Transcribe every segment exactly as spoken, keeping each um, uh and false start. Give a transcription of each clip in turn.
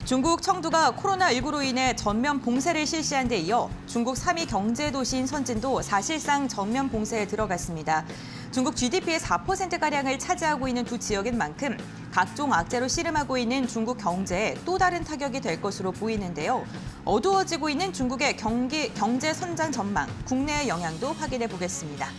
중국 청두가 코로나십구로 인해 전면 봉쇄를 실시한 데 이어 중국 삼 위 경제도시인 선진도 사실상 전면 봉쇄에 들어갔습니다. 중국 지디피의 사 퍼센트가량을 차지하고 있는 두 지역인 만큼 각종 악재로 씨름하고 있는 중국 경제에 또 다른 타격이 될 것으로 보이는데요. 어두워지고 있는 중국의 경기, 경제 선장 전망, 국내의 영향도 확인해 보겠습니다.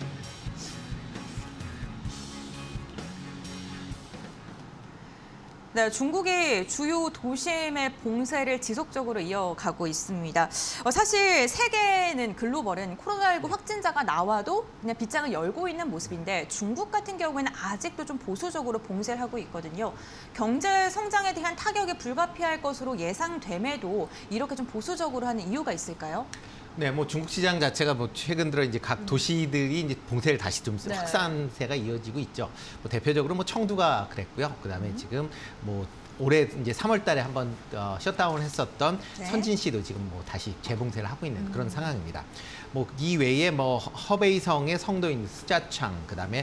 네, 중국이 주요 도심의 봉쇄를 지속적으로 이어가고 있습니다. 어, 사실 세계는 글로벌은 코로나십구 확진자가 나와도 그냥 빗장을 열고 있는 모습인데 중국 같은 경우에는 아직도 좀 보수적으로 봉쇄를 하고 있거든요. 경제 성장에 대한 타격이 불가피할 것으로 예상됨에도 이렇게 좀 보수적으로 하는 이유가 있을까요? 네, 뭐 중국 시장 자체가 뭐 최근 들어 이제 각 도시들이 이제 봉쇄를 다시 좀 네. 확산세가 이어지고 있죠. 뭐 대표적으로 뭐 청두가 그랬고요. 그다음에 음. 지금 뭐 올해 이제 삼월 달에 한번 어, 셧다운을 했었던 네. 선진시도 지금 뭐 다시 재봉쇄를 하고 있는 음. 그런 상황입니다. 뭐 이 외에 뭐 허베이성의 성도인 스자창, 그다음에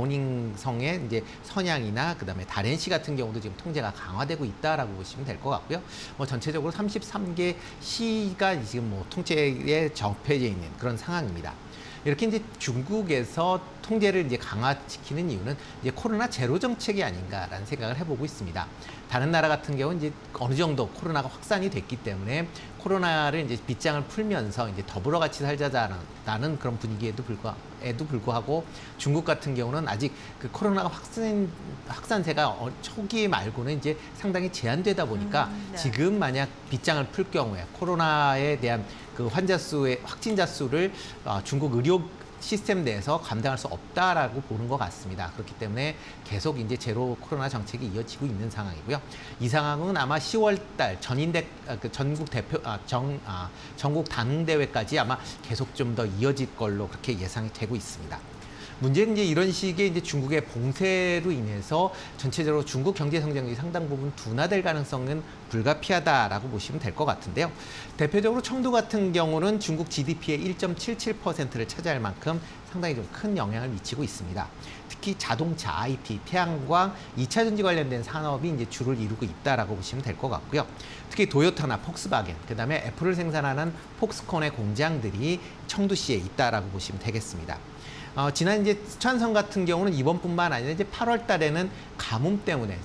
라오닝성의 이제 선양이나 그다음에 다롄시 같은 경우도 지금 통제가 강화되고 있다라고 보시면 될 것 같고요. 뭐 전체적으로 삼십삼 개 시가 지금 뭐 통제에 접해져 있는 그런 상황입니다. 이렇게 이제 중국에서 통제를 이제 강화시키는 이유는 이제 코로나 제로 정책이 아닌가라는 생각을 해보고 있습니다. 다른 나라 같은 경우는 이제 어느 정도 코로나가 확산이 됐기 때문에 코로나를 이제 빗장을 풀면서 이제 더불어 같이 살자라는 그런 분위기에도 불구하고, 에도 불구하고 중국 같은 경우는 아직 그 코로나가 확산 확산세가 초기 말고는 이제 상당히 제한되다 보니까 음, 네. 지금 만약 빗장을 풀 경우에 코로나에 대한 그 환자 수의 확진자 수를 어, 중국 의료 시스템 내에서 감당할 수 없다라고 보는 것 같습니다. 그렇기 때문에 계속 이제 제로 코로나 정책이 이어지고 있는 상황이고요. 이 상황은 아마 시월 달 전인대 그 전국 대표 아, 정 아, 전국 단대회까지 아마 계속 좀 더 이어질 걸로 그렇게 예상이 되고 있습니다. 문제는 이제 이런 식의 이제 중국의 봉쇄로 인해서 전체적으로 중국 경제 성장률이 상당 부분 둔화될 가능성은 불가피하다라고 보시면 될 것 같은데요. 대표적으로 청두 같은 경우는 중국 지디피의 일 점 칠칠 퍼센트를 차지할 만큼 상당히 좀 큰 영향을 미치고 있습니다. 특히 자동차, 아이티, 태양광, 이 차 전지 관련된 산업이 이제 주를 이루고 있다라고 보시면 될 것 같고요. 특히 도요타나 폭스바겐, 그다음에 애플을 생산하는 폭스콘의 공장들이 청두시에 있다라고 보시면 되겠습니다. 어, 지난 이제 스촨성 같은 경우는 이번뿐만 아니라 이제 팔월 달에는 가뭄 때문에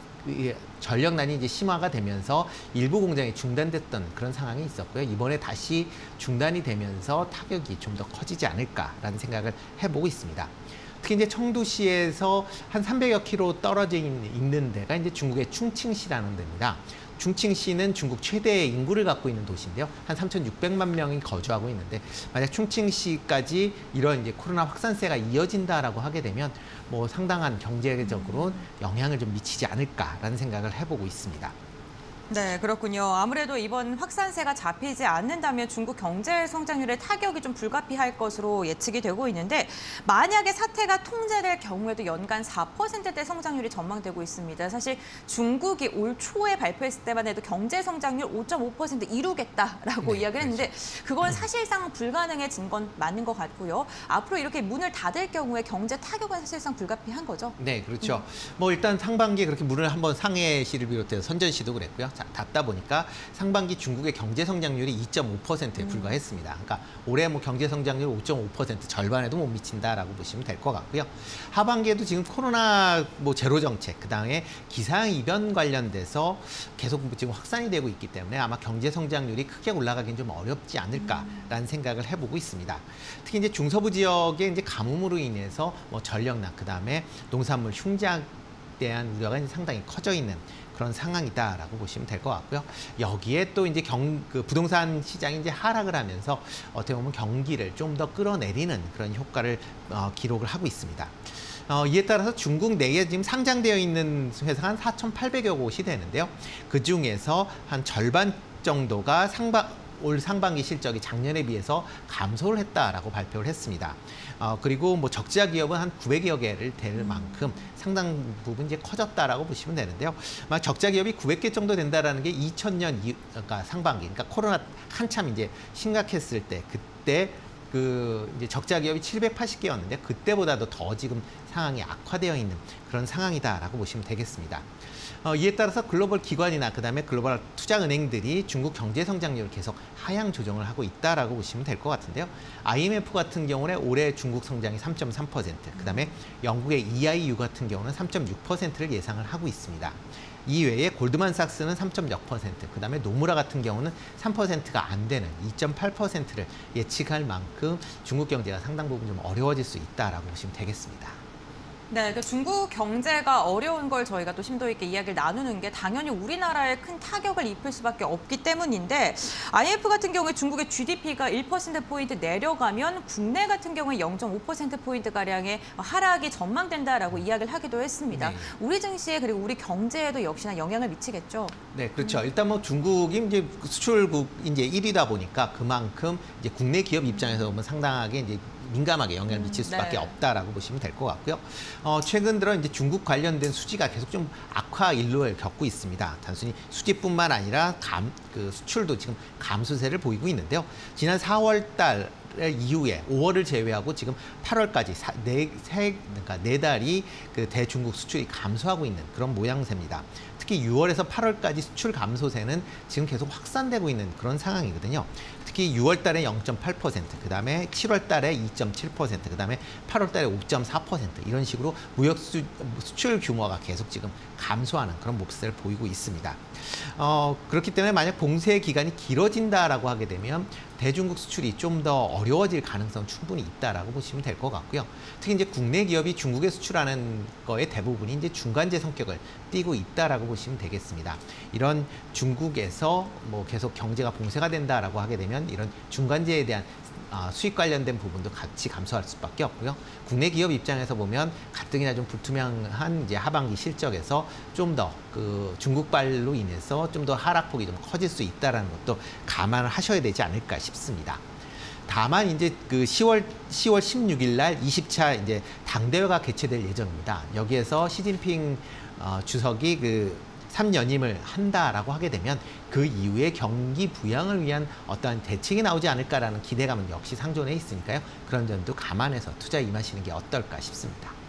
전력난이 이제 심화가 되면서 일부 공장이 중단됐던 그런 상황이 있었고요. 이번에 다시 중단이 되면서 타격이 좀 더 커지지 않을까라는 생각을 해보고 있습니다. 특히 이제 청두시에서 한 삼백여 킬로 떨어져 있는 데가 이제 중국의 충칭시라는 데입니다. 충칭시는 중국 최대의 인구를 갖고 있는 도시인데요. 한 삼천육백만 명이 거주하고 있는데 만약 충칭시까지 이런 이제 코로나 확산세가 이어진다라고 하게 되면 뭐 상당한 경제적으로 영향을 좀 미치지 않을까라는 생각을 해보고 있습니다. 네, 그렇군요. 아무래도 이번 확산세가 잡히지 않는다면 중국 경제 성장률에 타격이 좀 불가피할 것으로 예측이 되고 있는데 만약에 사태가 통제될 경우에도 연간 사 퍼센트대 성장률이 전망되고 있습니다. 사실 중국이 올 초에 발표했을 때만 해도 경제 성장률 오 점 오 퍼센트 이루겠다라고 네, 이야기를 했는데 그건 사실상 불가능해진 건 맞는 것 같고요. 앞으로 이렇게 문을 닫을 경우에 경제 타격은 사실상 불가피한 거죠. 네, 그렇죠. 음. 뭐 일단 상반기에 그렇게 문을 한번 상해시를 비롯해서 선전시도 그랬고요. 닫다 보니까 상반기 중국의 경제 성장률이 이 점 오 퍼센트에 불과했습니다. 그러니까 올해 뭐 경제 성장률 오 점 오 퍼센트 절반에도 못 미친다라고 보시면 될 것 같고요. 하반기에도 지금 코로나 뭐 제로 정책, 그다음에 기상 이변 관련돼서 계속 지금 확산이 되고 있기 때문에 아마 경제 성장률이 크게 올라가기는 좀 어렵지 않을까라는 생각을 해보고 있습니다. 특히 이제 중서부 지역에 이제 가뭄으로 인해서 뭐 전력난, 그다음에 농산물 흉작에 대한 우려가 상당히 커져 있는 그런 상황이다라고 보시면 될 것 같고요. 여기에 또 이제 경, 그 부동산 시장이 이제 하락을 하면서 어떻게 보면 경기를 좀 더 끌어내리는 그런 효과를 어, 기록을 하고 있습니다. 어, 이에 따라서 중국 내에 지금 상장되어 있는 회사가 한 사천팔백여 곳이 되는데요. 그 중에서 한 절반 정도가 상반 올 상반기 실적이 작년에 비해서 감소를 했다라고 발표를 했습니다. 어, 그리고 뭐 적자 기업은 한 구백여 개를 될 만큼 상당 부분 이제 커졌다라고 보시면 되는데요. 막 적자 기업이 구백 개 정도 된다라는 게 이천 년 이, 그러니까 상반기, 그러니까 코로나 한참 이제 심각했을 때 그때 그 이제 적자 기업이 칠백팔십 개였는데 그때보다도 더 지금 상황이 악화되어 있는 그런 상황이다라고 보시면 되겠습니다. 어, 이에 따라서 글로벌 기관이나 그다음에 글로벌 투자은행들이 중국 경제 성장률을 계속 하향 조정을 하고 있다라고 보시면 될 것 같은데요. 아이엠에프 같은 경우는 올해 중국 성장이 삼 점 삼 퍼센트, 그다음에 영국의 이아이유 같은 경우는 삼 점 육 퍼센트를 예상을 하고 있습니다. 이외에 골드만삭스는 삼 점 영 퍼센트, 그다음에 노무라 같은 경우는 삼 퍼센트가 안 되는 이 점 팔 퍼센트를 예측할 만큼 중국 경제가 상당 부분 좀 어려워질 수 있다라고 보시면 되겠습니다. 네, 그 중국 경제가 어려운 걸 저희가 또 심도 있게 이야기를 나누는 게 당연히 우리나라에 큰 타격을 입힐 수밖에 없기 때문인데 아이엠에프 같은 경우에 중국의 지디피가 일 퍼센트 포인트 내려가면 국내 같은 경우에 영 점 오 퍼센트 포인트가량의 하락이 전망된다라고 이야기를 하기도 했습니다. 네. 우리 증시에 그리고 우리 경제에도 역시나 영향을 미치겠죠. 네, 그렇죠. 일단 뭐 중국이 이제 수출국 이제 일 위다 보니까 그만큼 이제 국내 기업 입장에서 보면 상당하게 이제 민감하게 영향을 미칠 수밖에 네. 없다라고 보시면 될 것 같고요. 어, 최근 들어 이제 중국 관련된 수지가 계속 좀 악화 일로를 겪고 있습니다. 단순히 수지뿐만 아니라 감, 그 수출도 지금 감소세를 보이고 있는데요. 지난 사월 달 이후에 오월을 제외하고 지금 팔월까지 사, 네, 세, 그러니까 네 달이 그 대중국 수출이 감소하고 있는 그런 모양새입니다. 특히 유월에서 팔월까지 수출 감소세는 지금 계속 확산되고 있는 그런 상황이거든요. 특히 유월 달에 영 점 팔 퍼센트, 그 다음에 칠월 달에 이 점 칠 퍼센트, 그 다음에 팔월 달에 오 점 사 퍼센트 이런 식으로 무역 수, 수출 규모가 계속 지금 감소하는 그런 모습을 보이고 있습니다. 어, 그렇기 때문에 만약 봉쇄 기간이 길어진다라고 하게 되면 대중국 수출이 좀 더 어려워질 가능성 충분히 있다라고 보시면 될 것 같고요. 특히 이제 국내 기업이 중국에 수출하는 거의 대부분이 이제 중간재 성격을 띠고 있다라고 보시면 되겠습니다. 이런 중국에서 뭐 계속 경제가 봉쇄가 된다라고 하게 되면 이런 중간재에 대한 수익 관련된 부분도 같이 감소할 수밖에 없고요. 국내 기업 입장에서 보면 가뜩이나 좀 불투명한 이제 하반기 실적에서 좀 더 그 중국발로 인해서 좀 더 하락폭이 좀 커질 수 있다라는 것도 감안을 하셔야 되지 않을까 싶습니다. 다만 이제 그 시월 시월 십육 일 날 이십 차 이제 당대회가 개최될 예정입니다. 여기에서 시진핑 어, 주석이 그 삼 연임을 한다라고 하게 되면 그 이후에 경기 부양을 위한 어떠한 대책이 나오지 않을까라는 기대감은 역시 상존해 있으니까요. 그런 점도 감안해서 투자에 임하시는 게 어떨까 싶습니다.